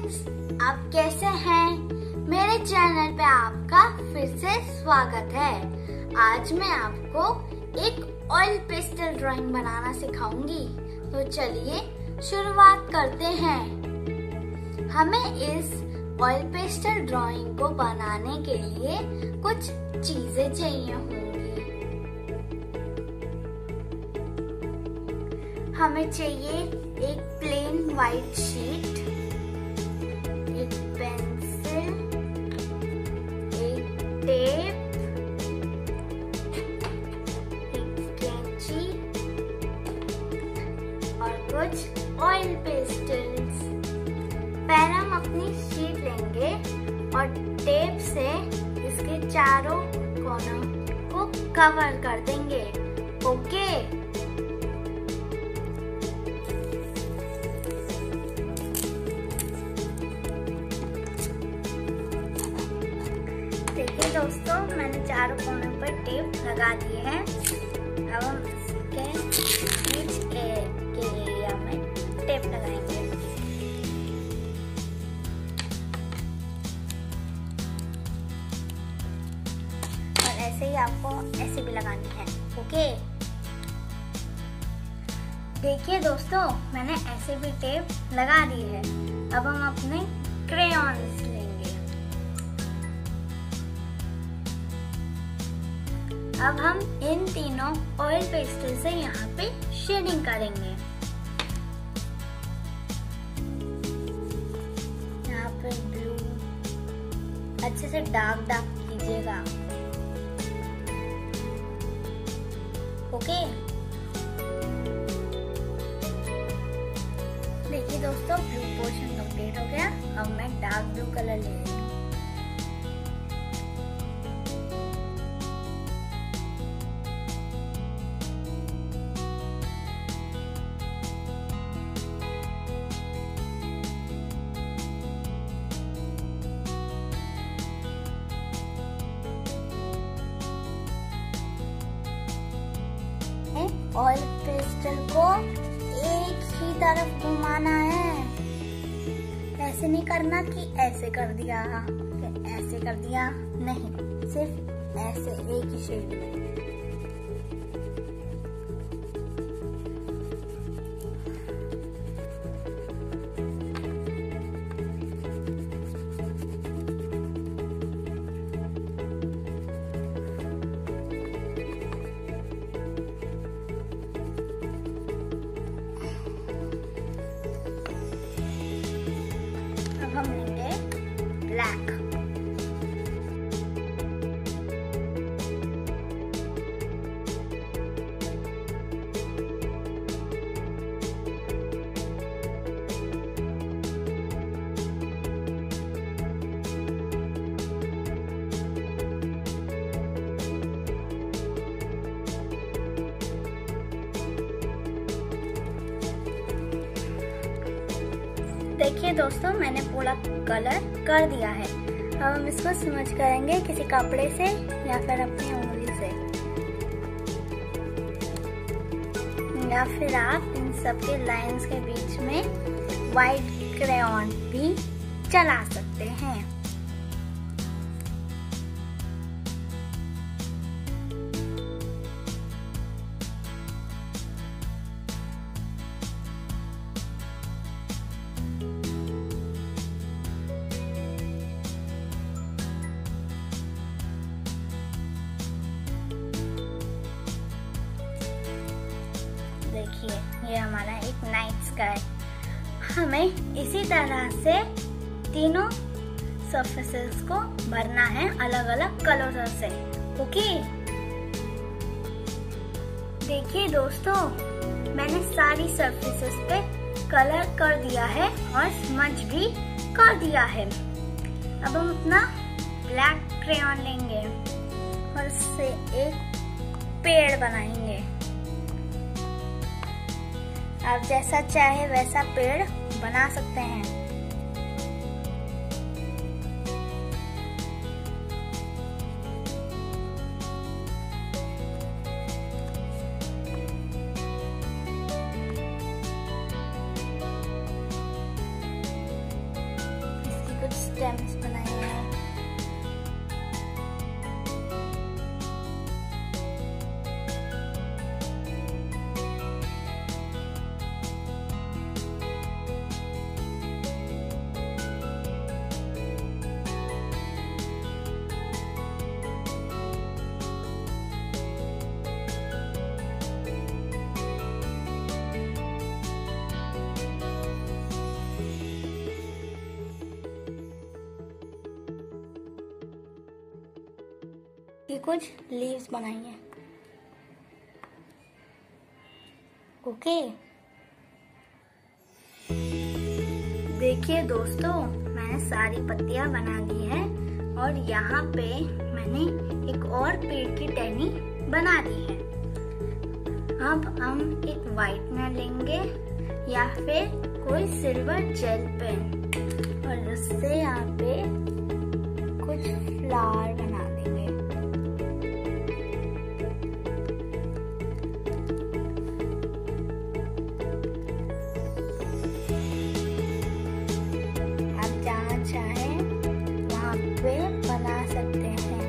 Friends, आप कैसे हैं? मेरे चैनल पे आपका फिर से स्वागत है। आज मैं आपको एक ऑयल पेस्टल ड्राइंग बनाना सिखाऊंगी। तो चलिए शुरुआत करते हैं। हमें इस ऑयल पेस्टल ड्राइंग को बनाने के लिए कुछ चीजें चाहिए होंगी। हमें चाहिए एक प्लेन व्हाइट शीट, एक पेंसिल, एक टेप, एक कैंची और कुछ ऑयल पेस्टल्स। पहले हम अपनी शीट लेंगे और टेप से इसके चारों कोनों को कवर कर देंगे। ओके, देखिए दोस्तों, मैंने चारों कोनों पर टेप लगा दिए हैं। अब हम इसके बीच के एरिया में टेप लगाएंगे। और ऐसे ही आपको ऐसे भी लगानी है। ओके, देखिए दोस्तों, मैंने ऐसे भी टेप लगा दी है। अब हम अपने क्रेयॉन्स लेंगे। अब हम इन तीनों ऑयल पेस्टल से यहाँ पे शेडिंग करेंगे। यहाँ पे ब्लू अच्छे से डार्क डार्क कीजिएगा। ओके, देखिए दोस्तों, ब्लू पोर्शन कंप्लीट हो गया। अब मैं डार्क ब्लू कलर ले रही हूँ। ऑयल पेस्टल को एक ही तरफ घुमाना है। ऐसे नहीं करना कि ऐसे कर दिया, ऐसे कर दिया, नहीं, सिर्फ ऐसे एक ही शेड में। हम लेंगे ब्लैक। देखिए दोस्तों, मैंने पूरा कलर कर दिया है। अब हम इसको स्मज करेंगे किसी कपड़े से या फिर अपनी उंगली से, या फिर आप इन सबके लाइंस के बीच में व्हाइट क्रेयॉन भी चला सकते हैं। देखिए, ये हमारा एक नाइट स्काई। हमें इसी तरह से तीनों सरफेसेस को भरना है अलग अलग कलर से। ओके, देखिए दोस्तों, मैंने सारी सरफेसेस पे कलर कर दिया है और स्मज भी कर दिया है। अब हम अपना ब्लैक क्रेयॉन लेंगे और इससे एक पेड़ बनाएंगे। आप जैसा चाहे वैसा पेड़ बना सकते हैं। स्टेम्स बनाए हैं। ये कुछ लीव्स बनाई हैं। ओके, देखिए दोस्तों, मैंने सारी पत्तियां बना दी है और यहाँ पे मैंने एक और पेड़ की टहनी बना दी है। अब हम एक व्हाइटनर लेंगे या फिर कोई सिल्वर जेल पेन और उससे यहाँ पे कुछ फ्लावर बना देंगे। आप जहाँ चाहे वहाँ पे बना सकते हैं।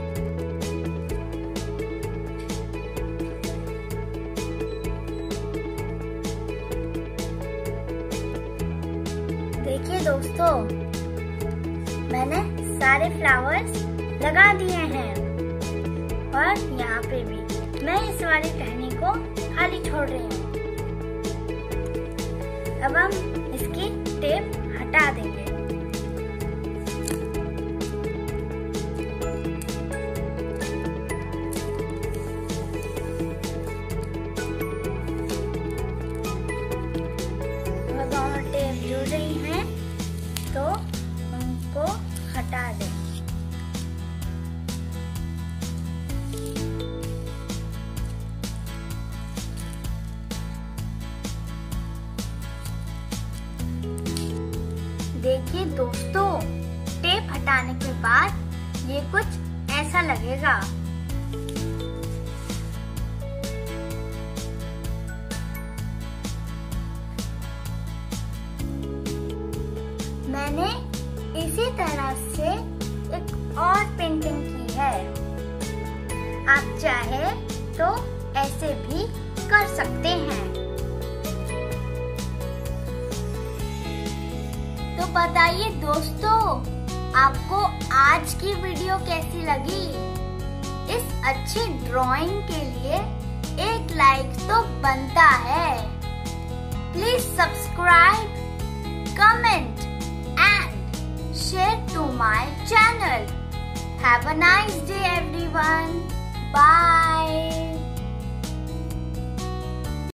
देखिए दोस्तों, मैंने सारे फ्लावर्स लगा दिए हैं और यहाँ पे भी मैं इस वाली टहनी को खाली छोड़ रही हूँ। अब हम इसकी टेप हटा देंगे। दोनों टेप जुड़ रही हैं तो उनको हटा दें। देखिए दोस्तों, टेप हटाने के बाद ये कुछ ऐसा लगेगा। मैंने इसी तरह से एक और पेंटिंग की है। आप चाहे तो ऐसे भी कर सकते हैं। तो बताइए दोस्तों, आपको आज की वीडियो कैसी लगी? इस अच्छी ड्राइंग के लिए एक लाइक तो बनता है। Please subscribe, comment and share to my channel. Have a nice day everyone. Bye.